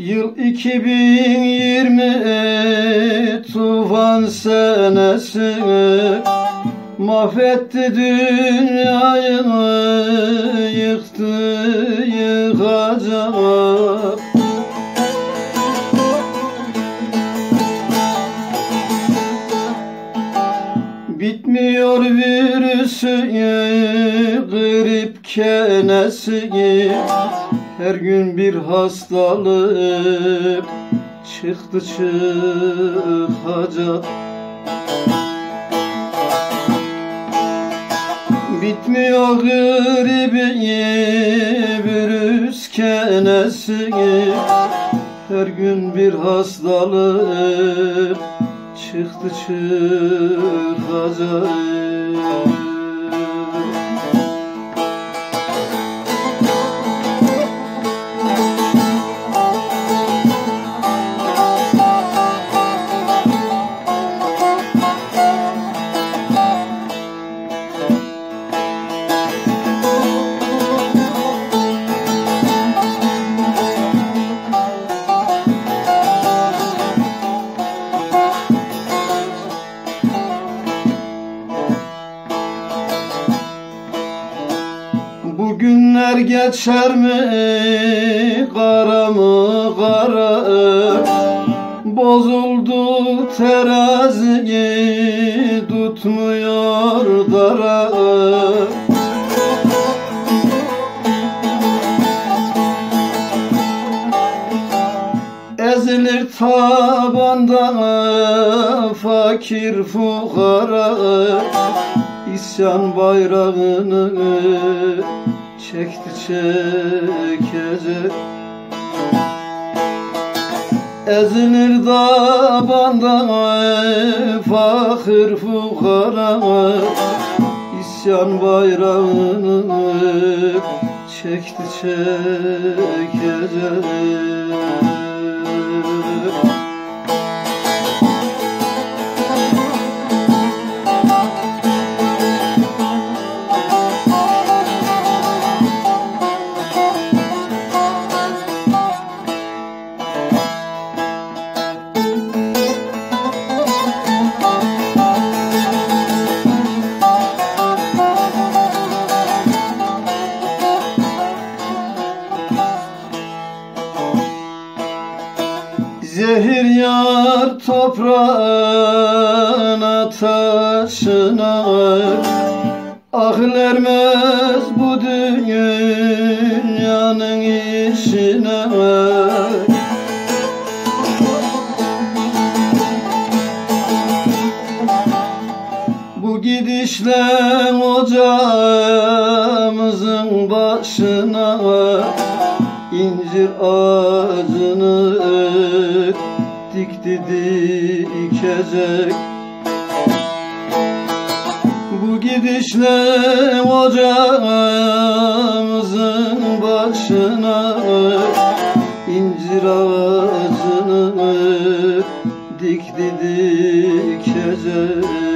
Yıl 2020 tufan senesi, mahvetti dünyayı, yıktı yıkacak. Bitmiyor virüsü, grip kenesi, her gün bir hastalık çıktı çıkacak. Bitmiyor gribi, virüs kenesi, her gün bir hastalık çıktı çıkacak. Bu günler geçer mi, kara mı kara? Bozuldu terazi, tutmuyor dara. Ezilir tabanda fakir fukara, İsyan bayrağını çekti çekecek. Ezilir dabanda fakir fukara, İsyan bayrağını çekti çekecek. Zehir yar toprağına taşına, akıl ermez bu dünyanın işine. Bu gidişle ocağımızın başına, incir ağacını dikti dikecek. Bu gidişle ocağımızın başına, incir ağacını dikti dikecek.